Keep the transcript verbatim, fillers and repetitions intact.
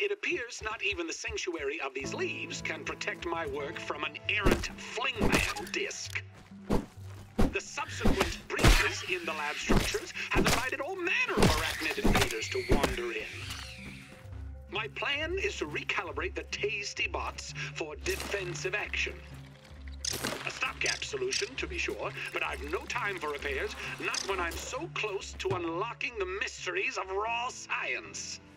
It appears not even the sanctuary of these leaves can protect my work from an errant flingman disc. The subsequent breaches in the lab structures have invited all manner of arachnid invaders to wander in. My plan is to recalibrate the tasty bots for defensive action. A stopgap solution, to be sure, but I've no time for repairs, not when I'm so close to unlocking the mysteries of raw science.